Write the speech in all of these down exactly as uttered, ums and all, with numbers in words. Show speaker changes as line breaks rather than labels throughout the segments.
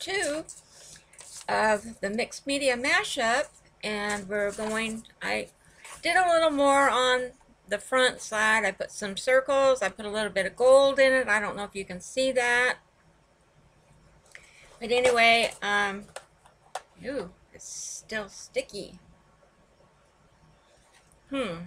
two of the Mixed Media Mashup, and we're going, I did a little more on the front side. I put some circles, I put a little bit of gold in it. I don't know if you can see that. But anyway, um, ooh, it's still sticky. Hmm.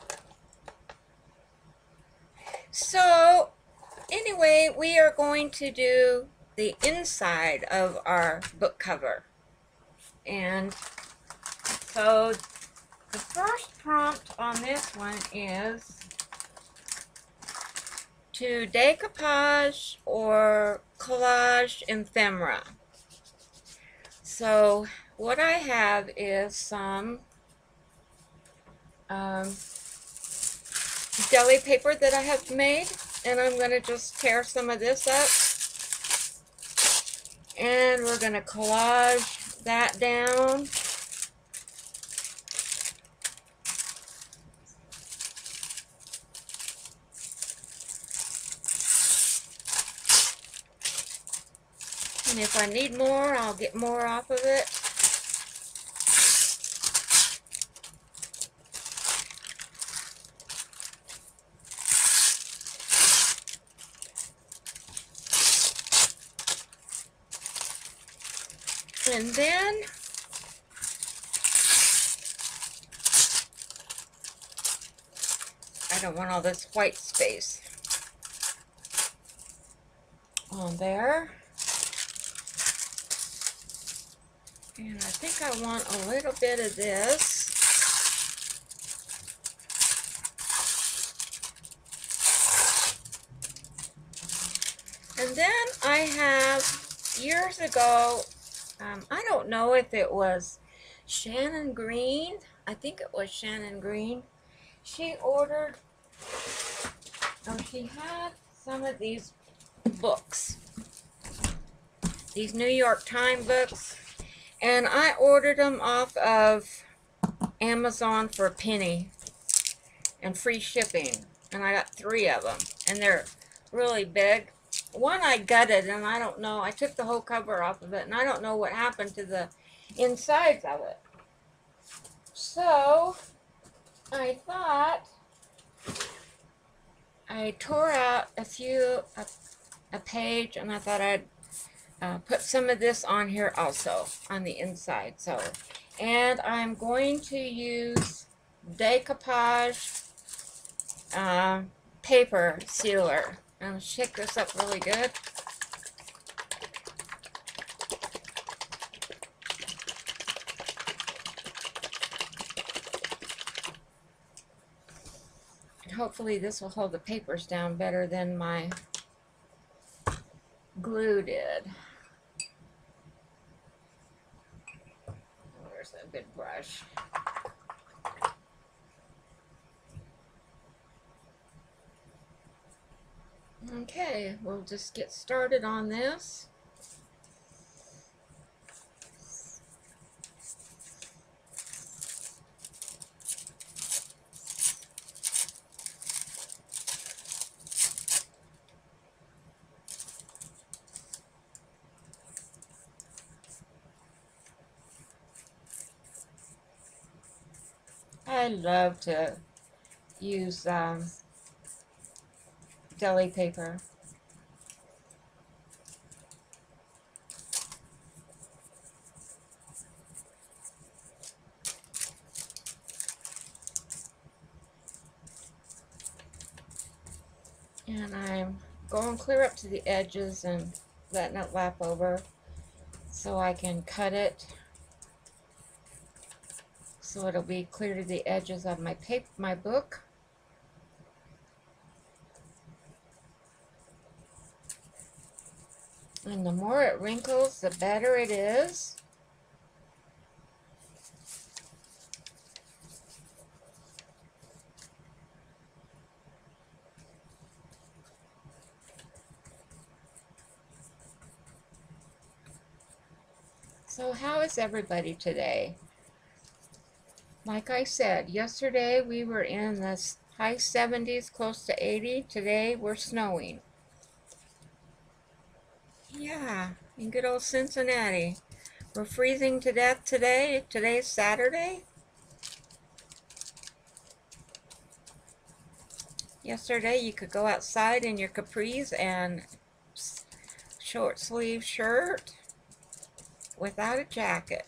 So, anyway, we are going to do the inside of our book cover. And so, the first prompt on this one is to decoupage or collage ephemera. So what I have is some um, deli paper that I have made, and I'm going to just tear some of this up, and we're going to collage that down. And if I need more, I'll get more off of it. And then I don't want all this white space on there. And I think I want a little bit of this. And then I have, years ago, um, I don't know if it was Shannon Green. I think it was Shannon Green. She ordered, oh, she had some of these books. These New York Times books. And I ordered them off of Amazon for a penny and free shipping. And I got three of them. And they're really big. One I gutted, and I don't know. I took the whole cover off of it, and I don't know what happened to the insides of it. So, I thought I tore out a few, a, a page, and I thought I'd Uh, put some of this on here also on the inside. So, and I'm going to use decoupage uh, paper sealer. I'll shake this up really good. And hopefully this will hold the papers down better than my glue did. A good brush. Okay, we'll just get started on this. I love to use um, deli paper. And I'm going clear up to the edges and letting it lap over so I can cut it so it'll be clear to the edges of my paper, my book. And the more it wrinkles, the better it is. So how is everybody today? Like I said, yesterday we were in the high seventies, close to eighty. Today we're snowing. Yeah, in good old Cincinnati. We're freezing to death today. Today's Saturday. Yesterday you could go outside in your capris and short sleeve shirt without a jacket.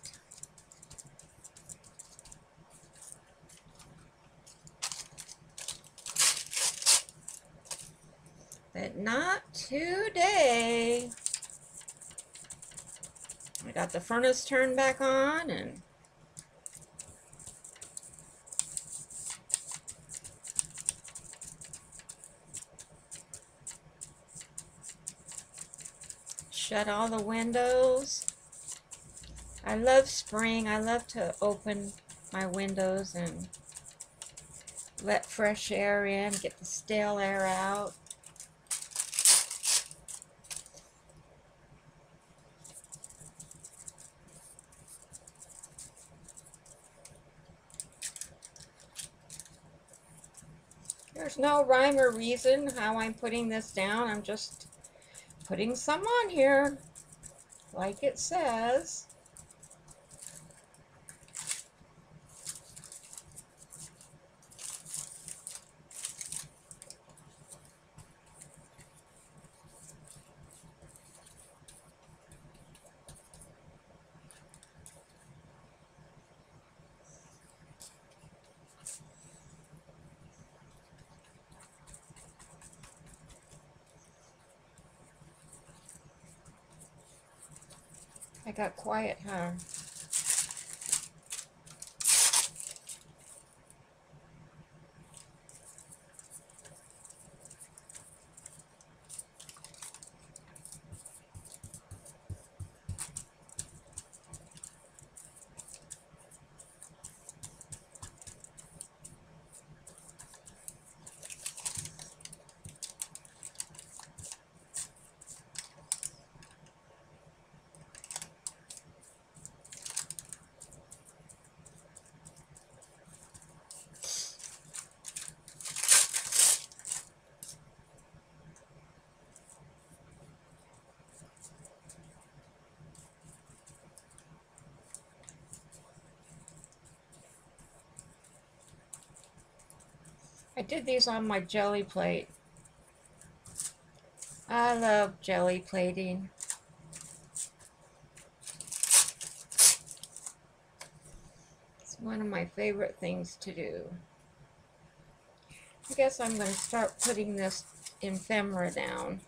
But not today. I got the furnace turned back on and shut all the windows. I love spring. I love to open my windows and let fresh air in, get the stale air out. There's no rhyme or reason how I'm putting this down. I'm just putting some on here, like it says. I got quiet, huh? I did these on my jelly plate. I love jelly plating. It's one of my favorite things to do. I guess I'm going to start putting this ephemera down.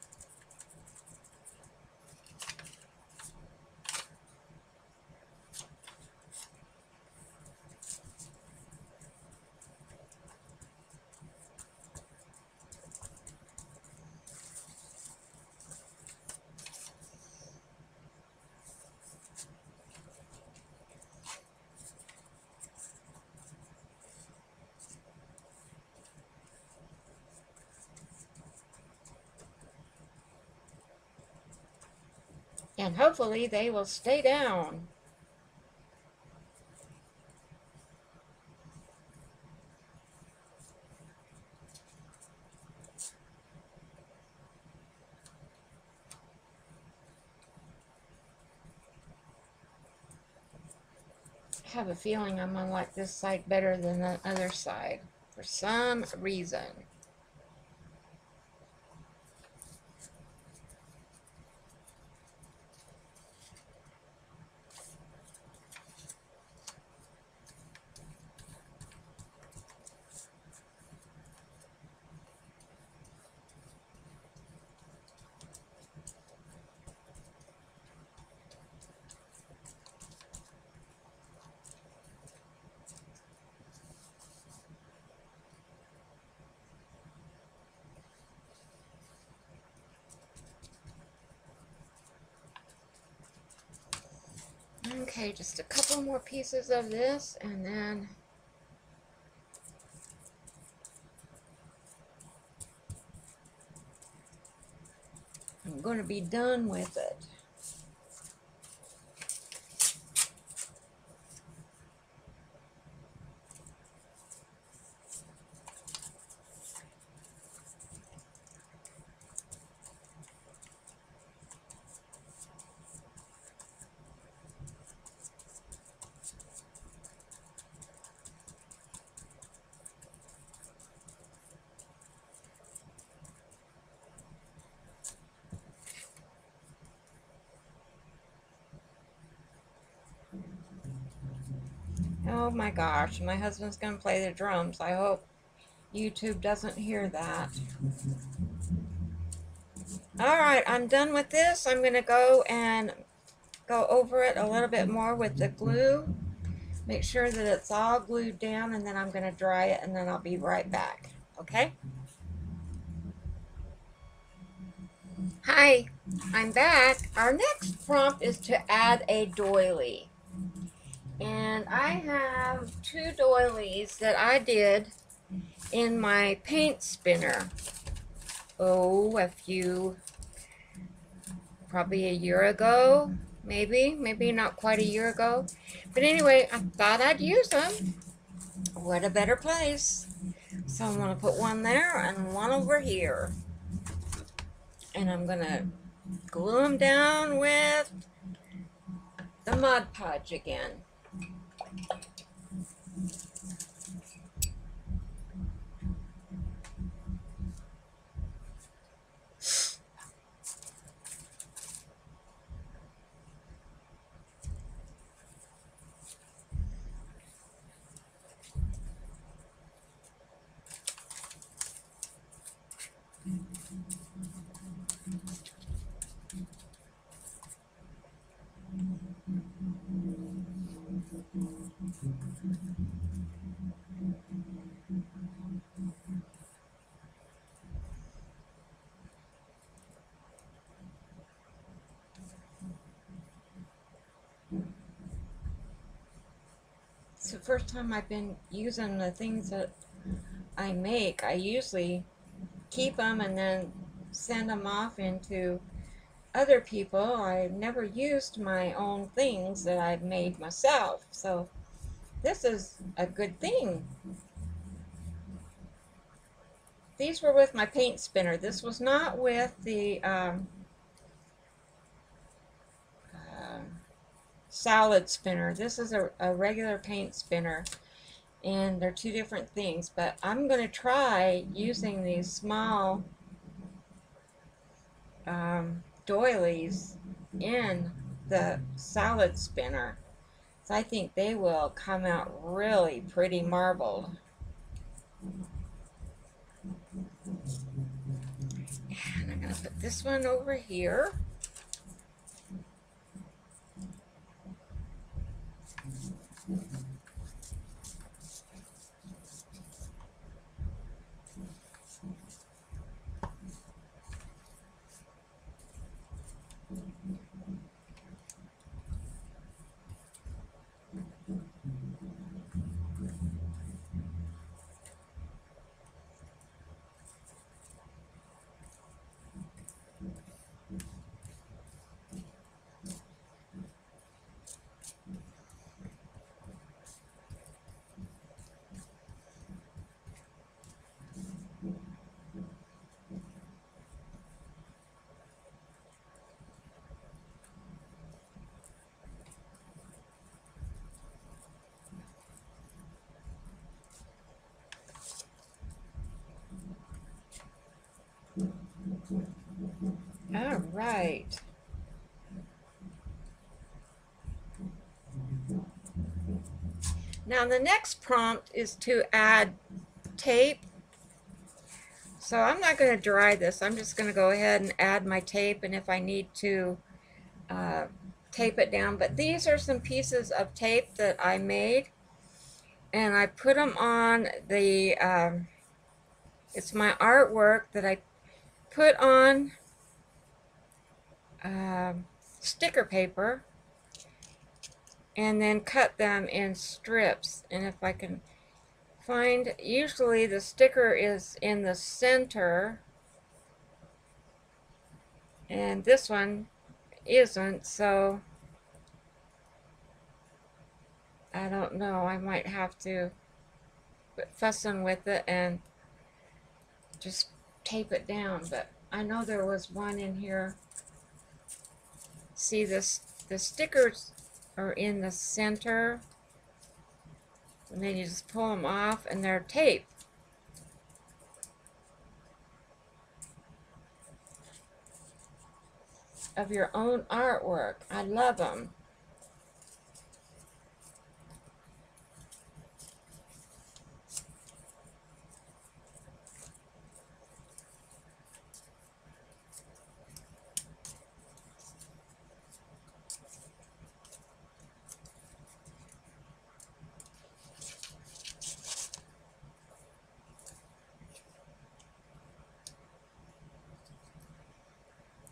And hopefully they will stay down. I have a feeling I'm going to like this side better than the other side for some reason. Okay, just a couple more pieces of this and then I'm going to be done with it. Oh my gosh, my husband's gonna play the drums. I hope YouTube doesn't hear that. Alright, I'm done with this. I'm gonna go and go over it a little bit more with the glue. Make sure that it's all glued down, and then I'm gonna dry it, and then I'll be right back. Okay? Hi, I'm back. Our next prompt is to add a doily. And I have two doilies that I did in my paint spinner. Oh, a few, probably a year ago, maybe, maybe not quite a year ago. But anyway, I thought I'd use them. What a better place. So I'm going to put one there and one over here. And I'm going to glue them down with the Mod Podge again. It's the first time I've been using the things that I make. I usually keep them and then send them off into other people. I've never used my own things that I've made myself. So this is a good thing. These were with my paint spinner. This was not with the um, uh, salad spinner. This is a, a regular paint spinner. And they're two different things. But I'm going to try using these small um, doilies in the salad spinner. So I think they will come out really pretty marbled. And I'm going to put this one over here. All right. Now the next prompt is to add tape. So I'm not going to dry this. I'm just going to go ahead and add my tape, and if I need to uh, tape it down. But these are some pieces of tape that I made, and I put them on the, um, it's my artwork that I put on um, sticker paper and then cut them in strips. And if I can find, usually the sticker is in the center, and this one isn't, so I don't know. I might have to quit fussing with it and just tape it down. But I know there was one in here. See, this the stickers are in the center, and then you just pull them off, and they're tape. Of your own artwork. I love them.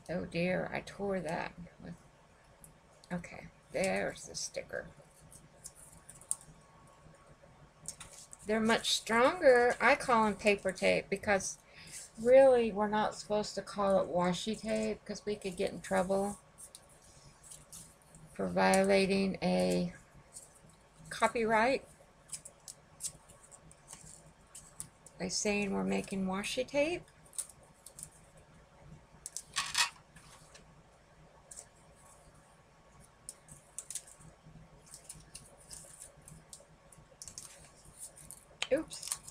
Oh dear, I tore that. With, okay, there's the sticker. They're much stronger. I call them paper tape because really we're not supposed to call it washi tape because we could get in trouble for violating a copyright by saying we're making washi tape. Oops.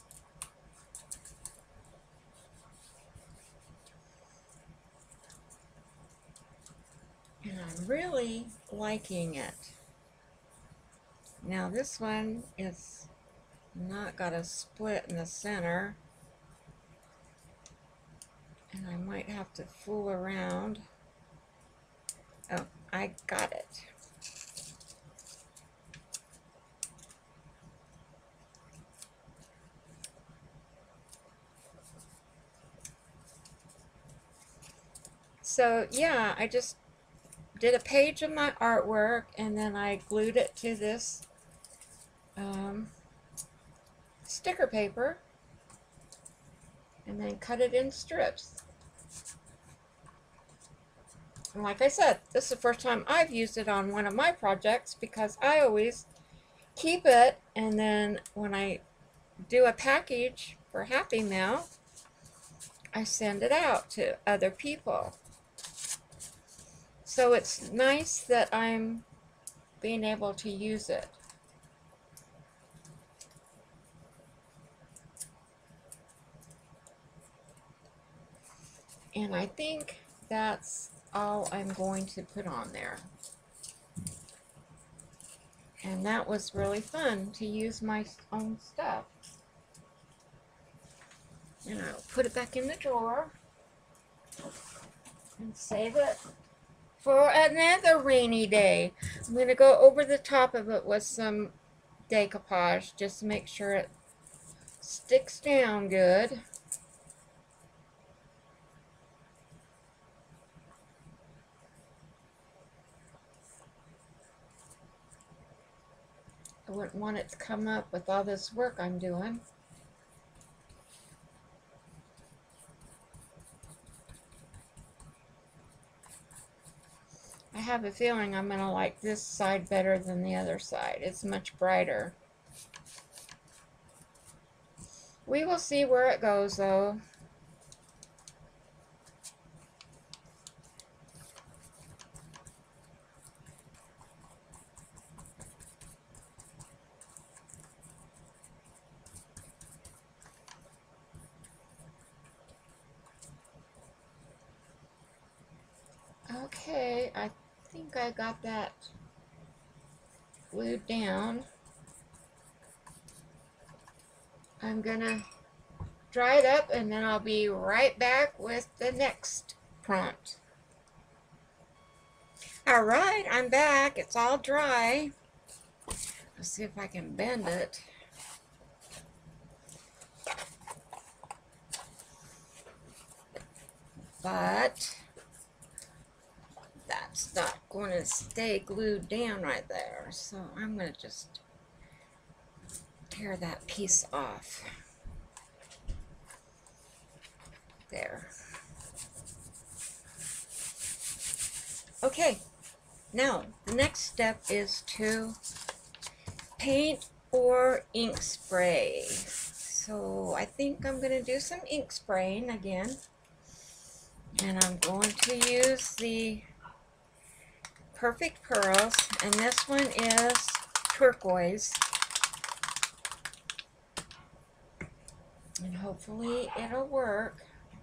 And I'm really liking it. Now this one is not got a split in the center. And I might have to fool around. Oh, I got it. So yeah, I just did a page of my artwork and then I glued it to this um, sticker paper and then cut it in strips. And like I said, this is the first time I've used it on one of my projects because I always keep it, and then when I do a package for Happy Mail, I send it out to other people. So it's nice that I'm being able to use it. And I think that's all I'm going to put on there. And that was really fun to use my own stuff. And I'll put it back in the drawer and save it for another rainy day. I'm going to go over the top of it with some decoupage just to make sure it sticks down good. I wouldn't want it to come up with all this work I'm doing. I have a feeling I'm going to like this side better than the other side. It's much brighter. We will see where it goes though. Okay, I think I got that glued down. I'm gonna dry it up and then I'll be right back with the next prompt. Alright, I'm back. It's all dry. Let's see if I can bend it. But that's not going to stay glued down right there. So I'm going to just tear that piece off. There. Okay, now the next step is to paint or ink spray. So I think I'm going to do some ink spraying again. And I'm going to use the Perfect Pearls, and this one is turquoise. And hopefully it'll work.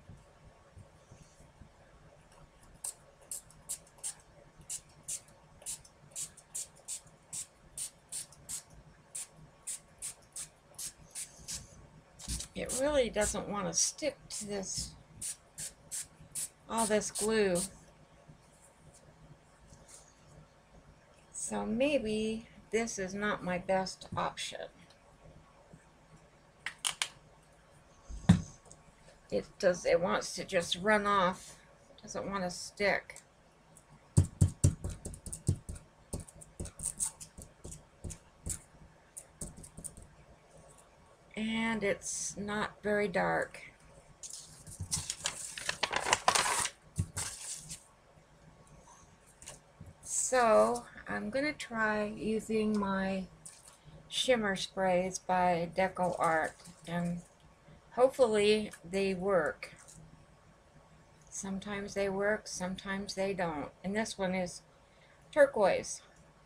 It really doesn't want to stick to this, all this glue. So maybe this is not my best option. It does, it wants to just run off Doesn't want to stick. And it's not very dark. So I'm going to try using my shimmer sprays by Deco Art, and hopefully they work. Sometimes they work, sometimes they don't. And this one is turquoise.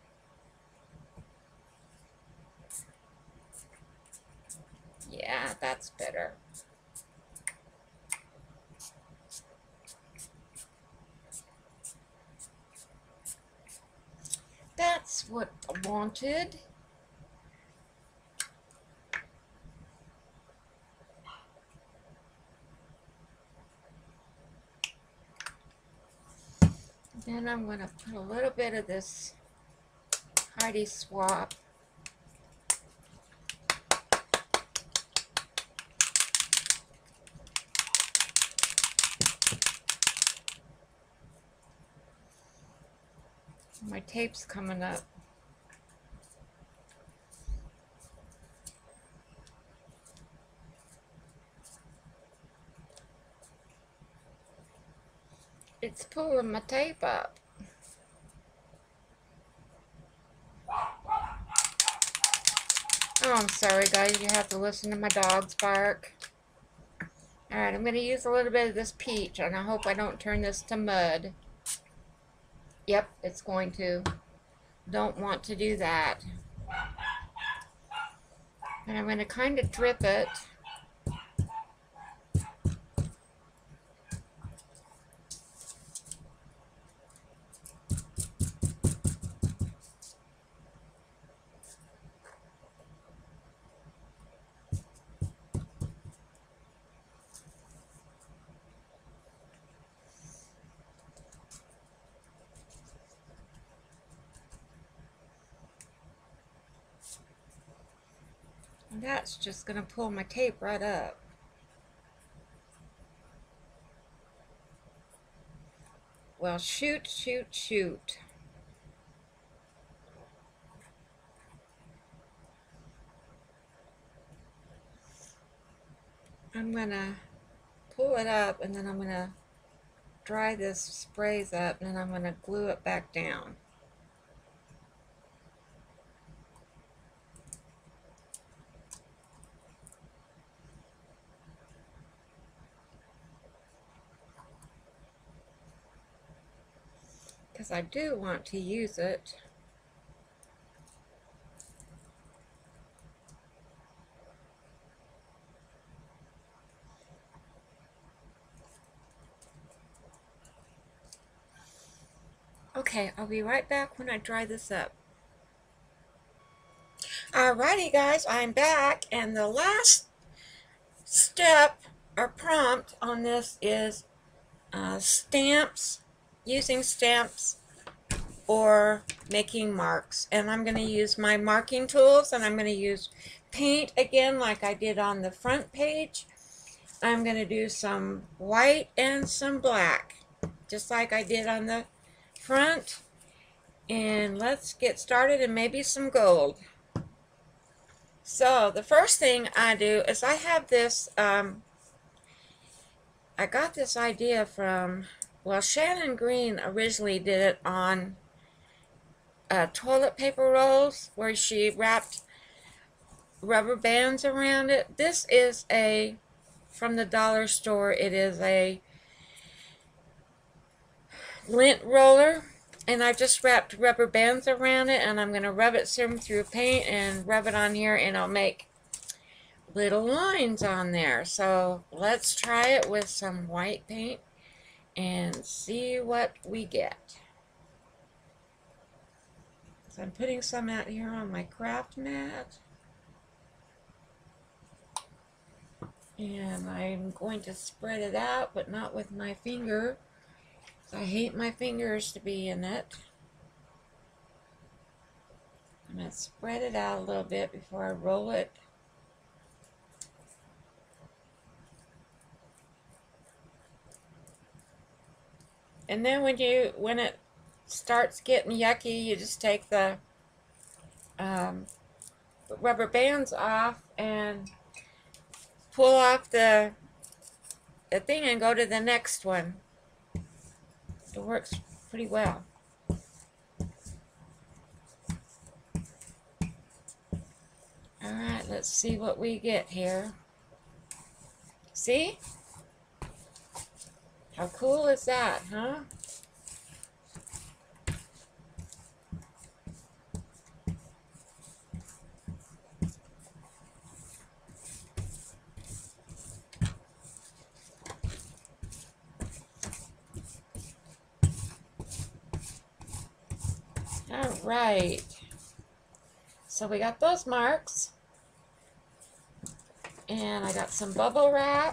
Yeah, that's better. That's what I wanted. Then I'm going to put a little bit of this Heidi Swapp. My tape's coming up. It's pulling my tape up. Oh, I'm sorry, guys. You have to listen to my dogs bark. Alright, I'm going to use a little bit of this peach, and I hope I don't turn this to mud. Yep, it's going to. Don't want to do that. And I'm going to kind of drip it. And that's just going to pull my tape right up. Well, shoot, shoot, shoot. I'm going to pull it up, and then I'm going to dry this sprays up, and then I'm going to glue it back down. Because I do want to use it. Okay, I'll be right back when I dry this up. Alrighty guys, I'm back, and the last step or prompt on this is uh, stamps, using stamps or making marks. And I'm going to use my marking tools, and I'm going to use paint again like I did on the front page. I'm going to do some white and some black, just like I did on the front. And let's get started, and maybe some gold. So the first thing I do is I have this, um, I got this idea from, well, Shannon Green originally did it on uh, toilet paper rolls, where she wrapped rubber bands around it. This is a, from the dollar store, it is a lint roller. And I just wrapped rubber bands around it, and I'm going to rub it some through paint and rub it on here, and I'll make little lines on there. So let's try it with some white paint and see what we get. So I'm putting some out here on my craft mat. And I'm going to spread it out, but not with my finger. I hate my fingers to be in it. I'm going to spread it out a little bit before I roll it. And then when you when it starts getting yucky, you just take the um, rubber bands off and pull off the, the thing and go to the next one. It works pretty well. Alright, let's see what we get here. See? How cool is that, huh? Alright. So we got those marks. And I got some bubble wrap.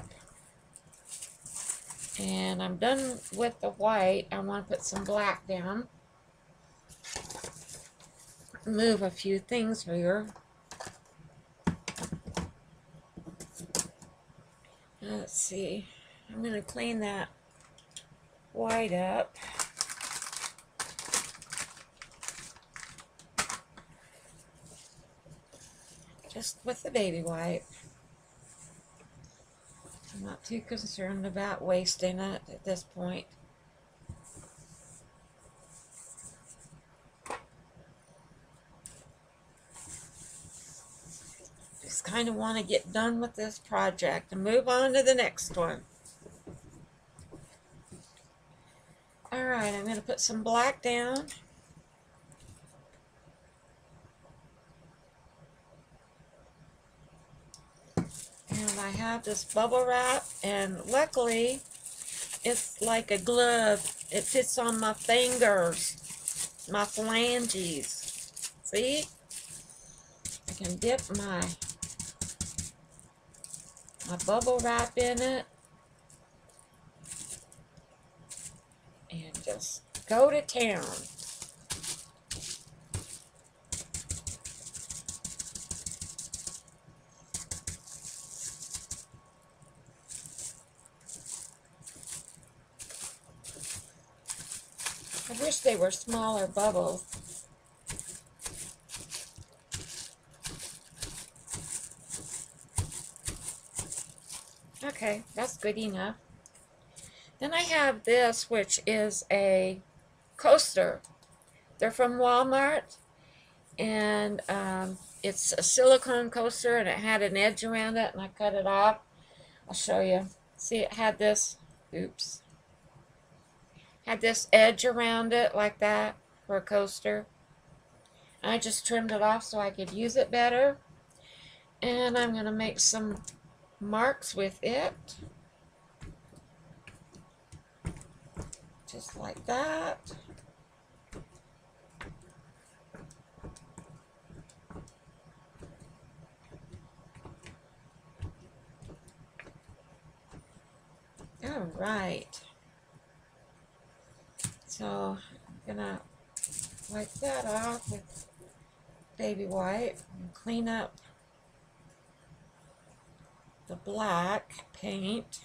And I'm done with the white. I want to put some black down. Move a few things here. Let's see. I'm going to clean that white up. Just with the baby wipe. I'm not too concerned about wasting it at this point. Just kind of want to get done with this project and move on to the next one. Alright, I'm going to put some black down. And I have this bubble wrap, and luckily it's like a glove. It fits on my fingers, my phalanges. See? I can dip my my bubble wrap in it and just go to town. I wish they were smaller bubbles. Okay, that's good enough. Then I have this, which is a coaster. They're from Walmart, and um, it's a silicone coaster, and it had an edge around it, and I cut it off. I'll show you. See, it had this, oops, had this edge around it like that for a coaster. I just trimmed it off so I could use it better. And I'm going to make some marks with it. Just like that. All right. So I'm gonna wipe that off with baby wipe and clean up the black paint.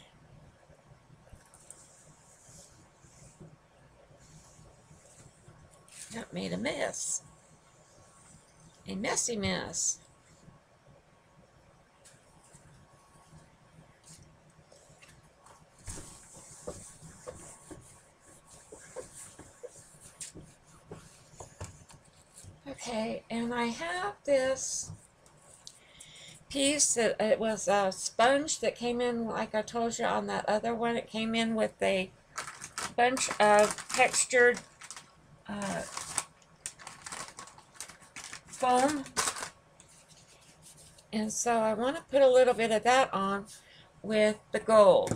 That made a mess. A messy mess. Okay, and I have this piece that it was a sponge that came in, like I told you on that other one. It came in with a bunch of textured uh, foam. And so I want to put a little bit of that on with the gold.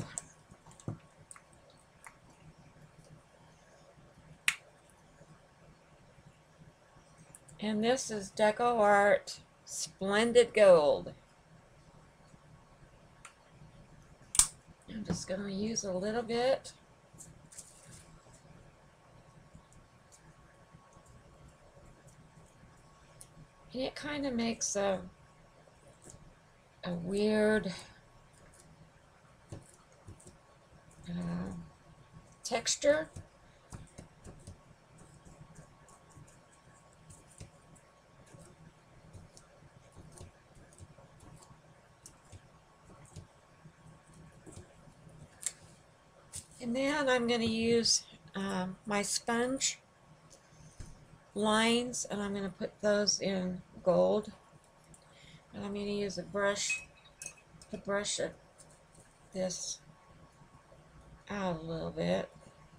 And this is DecoArt Splendid Gold. I'm just going to use a little bit. And it kind of makes a, a weird uh, texture. And then I'm going to use um, my sponge lines, and I'm going to put those in gold. And I'm going to use a brush to brush it, this out a little bit.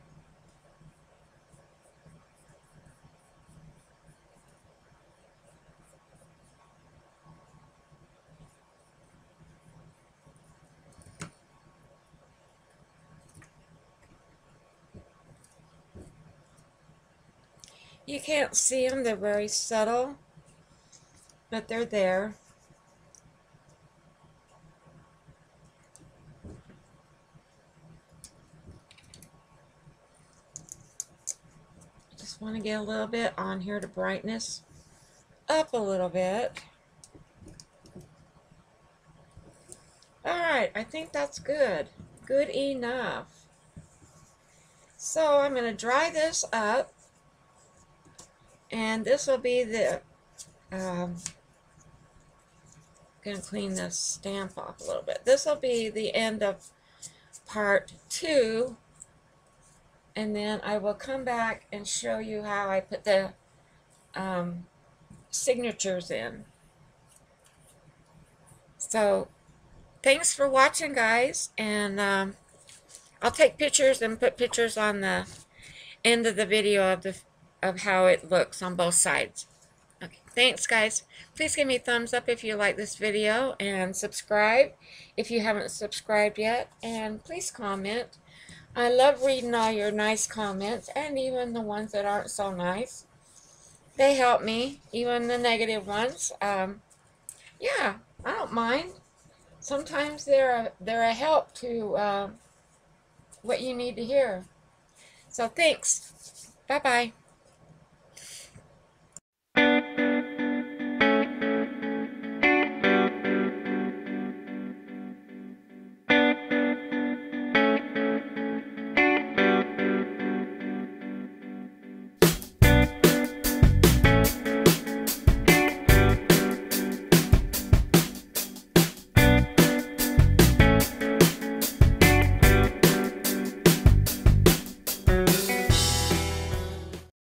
You can't see them, they're very subtle, but they're there. Just want to get a little bit on here to brightness up a little bit. Alright, I think that's good. Good enough. So I'm going to dry this up. And this will be the, um, going to clean this stamp off a little bit. This will be the end of part two. And then I will come back and show you how I put the um, signatures in. So, thanks for watching, guys. And um, I'll take pictures and put pictures on the end of the video of the of how it looks on both sides. Okay, thanks, guys. Please give me a thumbs up if you like this video, and subscribe if you haven't subscribed yet, and please comment. I love reading all your nice comments, and even the ones that aren't so nice. They help me, even the negative ones. Um, yeah, I don't mind. Sometimes they're a, they're a help to uh, what you need to hear. So thanks. Bye-bye.